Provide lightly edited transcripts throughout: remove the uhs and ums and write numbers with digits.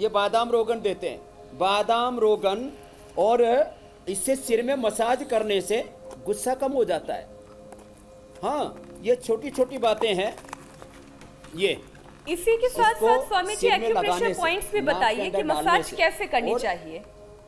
ये बादाम रोगन देते हैं, बादाम रोगन, और इससे सिर में मसाज करने से गुस्सा कम हो जाता है। हाँ, ये छोटी छोटी बातें हैं। ये इसी के साथ साथ स्वामी जी एक्यूप्रेशर पॉइंट्स भी बताइए कि मसाज कैसे करनी चाहिए।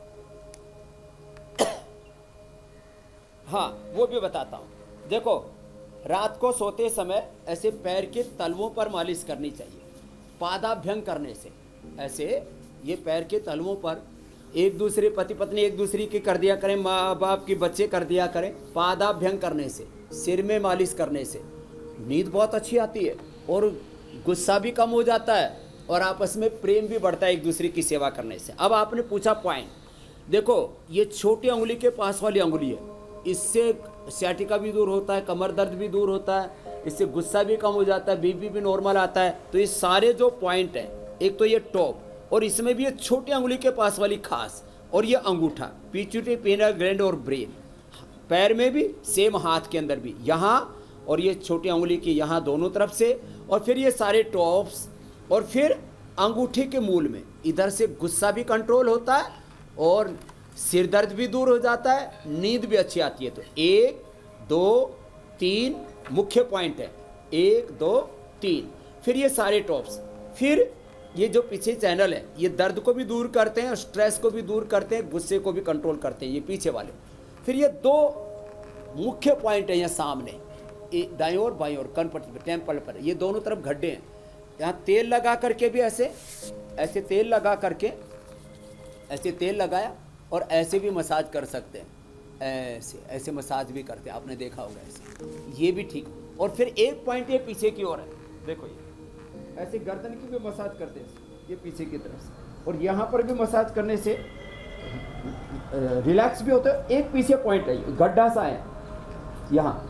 हाँ, वो भी बताता हूँ। देखो, रात को सोते समय ऐसे पैर के तलवों पर मालिश करनी चाहिए, पादाभ्यंग करने से। ऐसे ये पैर के तलवों पर एक दूसरे पति पत्नी एक दूसरे की कर दिया करें, माँ बाप की बच्चे कर दिया करें। पादाभ्यंग करने से, सिर में मालिश करने से नींद बहुत अच्छी आती है और गुस्सा भी कम हो जाता है और आपस में प्रेम भी बढ़ता है एक दूसरे की सेवा करने से। अब आपने पूछा पॉइंट, देखो ये छोटी उंगली के पास वाली उंगली है, इससे सियाटिका भी दूर होता है, कमर दर्द भी दूर होता है, इससे गुस्सा भी कम हो जाता है, बीपी भी नॉर्मल आता है। तो ये सारे जो पॉइंट हैं, एक तो ये टॉप, और इसमें भी ये छोटी उंगली के पास वाली खास, और ये अंगूठा, पिट्यूटरी पिनियल ग्लैंड और ब्रेन, पैर में भी सेम, हाथ के अंदर भी यहाँ, और ये छोटी उंगली की यहाँ दोनों तरफ से, और फिर ये सारे टॉप्स, और फिर अंगूठे के मूल में इधर से गुस्सा भी कंट्रोल होता है और सिर दर्द भी दूर हो जाता है, नींद भी अच्छी आती है। तो 1 2 3 मुख्य पॉइंट है, 1 2 3। फिर ये सारे टॉप्स, फिर ये जो पीछे चैनल है, ये दर्द को भी दूर करते हैं, स्ट्रेस को भी दूर करते हैं, गुस्से को भी कंट्रोल करते हैं, ये पीछे वाले। फिर ये 2 मुख्य पॉइंट है यहाँ सामने, दाईं ओर बाईं ओर, कनपट्टी पर, टेम्पल पर, ये दोनों तरफ गड्ढे हैं। यहाँ तेल लगा करके भी ऐसे तेल लगा करके, ऐसे तेल लगाया और ऐसे भी मसाज कर सकते हैं, ऐसे मसाज भी करते हैं, आपने देखा होगा ऐसे, ये भी ठीक। और फिर एक पॉइंट ये पीछे की ओर है, देखो ये ऐसे गर्दन की भी मसाज करते हैं, ये पीछे की तरफ से, और यहाँ पर भी मसाज करने से रिलैक्स भी होता है। एक पीछे पॉइंट है, गड्ढा सा है यहाँ,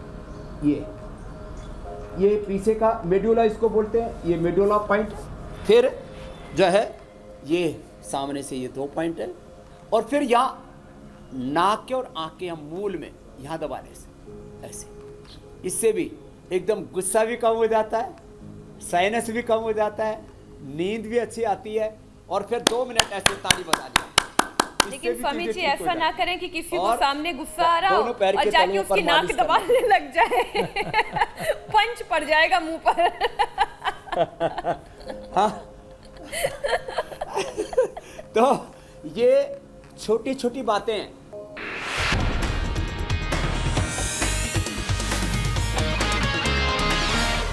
ये पीछे का मेडुला इसको बोलते हैं, ये मेडुला पॉइंट। फिर जो है ये सामने से ये 2 पॉइंट है, और फिर यहाँ नाक के और आँख के मूल में यहाँ दबाने से, ऐसे, इससे भी एकदम गुस्सा भी कम हो जाता है, साइनस भी कम हो जाता है, नींद भी अच्छी आती है। और फिर 2 मिनट ऐसे ताली बजा लिया। लेकिन स्वामी जी ऐसा ना करें कि किसी को सामने गुस्सा आ रहा हो और जाके उसकी नाक दबाने लग जाए पंच पड़ जाएगा मुंह पर। हाँ तो ये छोटी छोटी बातें हैं